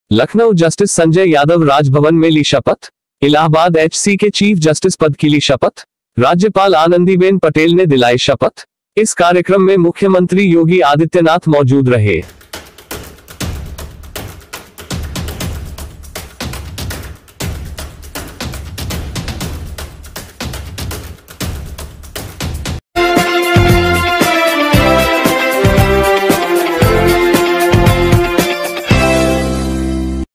Lucknow justice Sanjay Yadav Raj Bhavan में ली शपथ। इलाहाबाद एचसी के चीफ जस्टिस पद की ली शपथ। राज्यपाल आनंदीबेन पटेल ने दिलाई शपथ। इस कार्यक्रम में मुख्यमंत्री योगी आदित्यनाथ मौजूद रहे।